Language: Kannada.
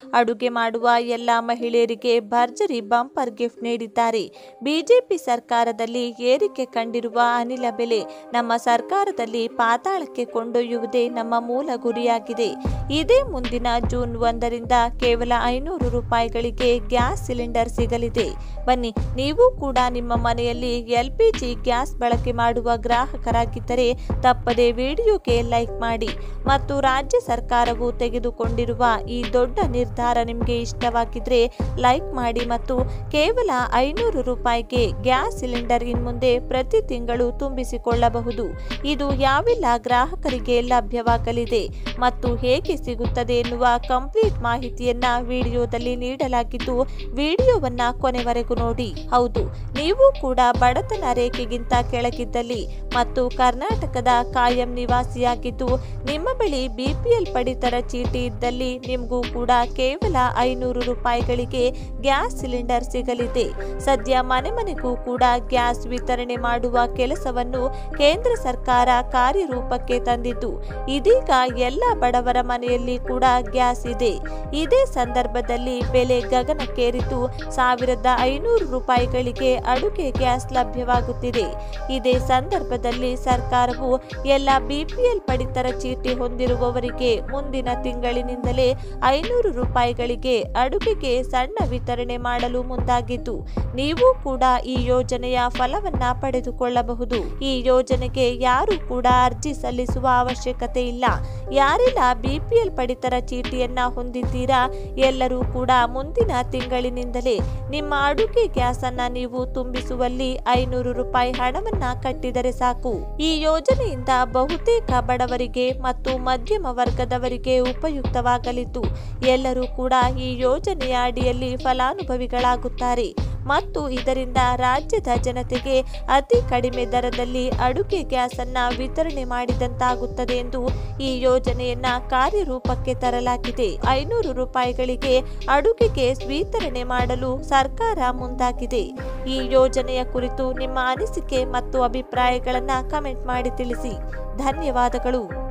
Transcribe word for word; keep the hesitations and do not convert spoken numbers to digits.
ಅಡುಗೆ ಮಾಡುವ ಎಲ್ಲ ಮಹಿಳೆಯರಿಗೆ ಭರ್ಜರಿ ಬಂಪರ್ ಗಿಫ್ಟ್ ನೀಡಿದ್ದಾರೆ. ಬಿಜೆಪಿ ಸರ್ಕಾರದಲ್ಲಿ ಏರಿಕೆ ಕಂಡಿರುವ ಅನಿಲ ಬೆಲೆ ನಮ್ಮ ಸರ್ಕಾರದಲ್ಲಿ ಪಾತಾಳಕ್ಕೆ ಕೊಂಡೊಯ್ಯುವುದೇ ನಮ್ಮ ಮೂಲ ಗುರಿಯಾಗಿದೆ. ಇದೇ ಮುಂದಿನ ಜೂನ್ ಒಂದರಿಂದ ಕೇವಲ ಐನೂರು ರೂಪಾಯಿಗಳಿಗೆ ಗ್ಯಾಸ್ ಸಿಲಿಂಡರ್ ಸಿಗಲಿದೆ. ಬನ್ನಿ, ನೀವು ಕೂಡ ನಿಮ್ಮ ಮನೆಯಲ್ಲಿ ಎಲ್ ಪಿ ಜಿ ಗ್ಯಾಸ್ ಬಳಕೆ ಮಾಡುವ ಗ್ರಾಹಕರಾಗಿದ್ದರೆ ತಪ್ಪದೆ ವಿಡಿಯೋಗೆ ಲೈಕ್ ಮಾಡಿ ಮತ್ತು ರಾಜ್ಯ ಸರ್ಕಾರವು ತೆಗೆದುಕೊಂಡಿರುವ ಈ ದೊಡ್ಡ ನಿರ್ಧಾರ ನಿಮಗೆ ಇಷ್ಟವಾಗಿದ್ರೆ ಲೈಕ್ ಮಾಡಿ ಮತ್ತು ಕೇವಲ ಐನೂರು ರೂಪಾಯಿಗೆ ಗ್ಯಾಸ್ ಸಿಲಿಂಡರ್ ಇನ್ಮುಂದೆ ಪ್ರತಿ ತಿಂಗಳು ತುಂಬಿಸಿಕೊಳ್ಳಬಹುದು. ಇದು ಯಾವೆಲ್ಲ ಗ್ರಾಹಕರಿಗೆ ಲಭ್ಯವಾಗಲಿದೆ ಮತ್ತು ಹೇಗೆ ಸಿಗುತ್ತದೆ ಎನ್ನುವ ಕಂಪ್ಲೀಟ್ ಮಾಹಿತಿಯನ್ನ ವಿಡಿಯೋದಲ್ಲಿ ನೀಡಲಾಗಿದ್ದು, ವಿಡಿಯೋವನ್ನ ಕೊನೆವರೆಗೂ ನೋಡಿ. ಹೌದು, ನೀವು ಕೂಡ ಬಡತನ ರೇಖೆಗಿಂತ ಕೆಳಗಿದ್ದಲ್ಲಿ ಮತ್ತು ಕರ್ನಾಟಕದ ಕಾಯಂ ನಿವಾಸಿಯಾಗಿದ್ದು ನಿಮ್ಮ ಬಳಿ ಬಿಪಿಎಲ್ ಪಡಿತರ ಚೀಟಿ ಇದ್ದಲ್ಲಿ ನಿಮಗೂ ಕೂಡ ಕೇವಲ ಐನೂರು ರೂಪಾಯಿಗಳಿಗೆ ಗ್ಯಾಸ್ ಸಿಲಿಂಡರ್ ಸಿಗಲಿದೆ. ಸದ್ಯ ಮನೆ ಮನೆಗೂ ಕೂಡ ಗ್ಯಾಸ್ ವಿತರಣೆ ಮಾಡುವ ಕೆಲಸವನ್ನು ಕೇಂದ್ರ ಸರ್ಕಾರ ಕಾರ್ಯರೂಪಕ್ಕೆ ತಂದಿದ್ದು, ಇದೀಗ ಎಲ್ಲ ಬಡವರ ಮನೆಯಲ್ಲಿ ಕೂಡ ಗ್ಯಾಸ್ ಇದೆ. ಇದೇ ಸಂದರ್ಭದಲ್ಲಿ ಬೆಲೆ ಗಗನಕ್ಕೇರಿದ್ದು ಸಾವಿರದ ಐನೂರು ರೂಪಾಯಿಗಳಿಗೆ ಅಡುಗೆ ಗ್ಯಾಸ್ ಲಭ್ಯವಾಗುತ್ತಿದೆ. ಇದೇ ಸಂದರ್ಭದಲ್ಲಿ ಸರ್ಕಾರವು ಎಲ್ಲ ಬಿಪಿಎಲ್ ಪಡಿತರ ಚೀಟಿ ಹೊಂದಿರುವವರಿಗೆ ಮುಂದಿನ ತಿಂಗಳಿನಿಂದಲೇ ಐನೂರು ರೂಪಾಯಿಗಳಿಗೆ ಅಡುಗೆಗೆ ಸಣ್ಣ ವಿತರಣೆ ಮಾಡಲು ಮುಂದಾಗಿದ್ದು, ನೀವು ಕೂಡ ಈ ಯೋಜನೆಯ ಫಲವನ್ನ ಪಡೆದುಕೊಳ್ಳಬಹುದು. ಈ ಯೋಜನೆಗೆ ಯಾರು ಕೂಡ ಅರ್ಜಿ ಸಲ್ಲಿಸುವ ಅವಶ್ಯಕತೆ ಇಲ್ಲ. ಯಾರೆಲ್ಲ ಬಿಪಿಎಲ್ ಪಡಿತರ ಚೀಟಿಯನ್ನ ಹೊಂದಿದ್ದೀರಾ ಎಲ್ಲರೂ ಕೂಡ ಮುಂದಿನ ತಿಂಗಳಿನಿಂದಲೇ ನಿಮ್ಮ ಅಡುಗೆ ಗ್ಯಾಸ್ ಅನ್ನ ನೀವು ತುಂಬಿಸುವಲ್ಲಿ ಐನೂರು ರೂಪಾಯಿ ಹಣವನ್ನ ಕಟ್ಟಿದರೆ ಸಾಕು. ಈ ಯೋಜನೆಯಿಂದ ಬಹುತೇಕ ಬಡವರಿಗೆ ಮತ್ತು ಮಧ್ಯಮ ವರ್ಗದವರಿಗೆ ಉಪಯುಕ್ತವಾಗಲಿದ್ದು, ಎಲ್ಲರೂ ಕೂಡ ಈ ಯೋಜನೆಯ ಅಡಿಯಲ್ಲಿ ಫಲಾನುಭವಿಗಳಾಗುತ್ತಾರೆ ಮತ್ತು ಇದರಿಂದ ರಾಜ್ಯದ ಜನತೆಗೆ ಅತಿ ಕಡಿಮೆ ದರದಲ್ಲಿ ಅಡುಗೆ ಗ್ಯಾಸ್ ಅನ್ನ ವಿತರಣೆ ಮಾಡಿದಂತಾಗುತ್ತದೆ ಎಂದು ಈ ಯೋಜನೆಯನ್ನ ಕಾರ್ಯರೂಪಕ್ಕೆ ತರಲಾಗಿದೆ. ಐನೂರು ರೂಪಾಯಿಗಳಿಗೆ ಅಡುಗೆಗೆ ವಿತರಣೆ ಮಾಡಲು ಸರ್ಕಾರ ಮುಂದಾಗಿದೆ. ಈ ಯೋಜನೆಯ ಕುರಿತು ನಿಮ್ಮ ಅನಿಸಿಕೆ ಮತ್ತು ಅಭಿಪ್ರಾಯಗಳನ್ನ ಕಮೆಂಟ್ ಮಾಡಿ ತಿಳಿಸಿ. ಧನ್ಯವಾದಗಳು.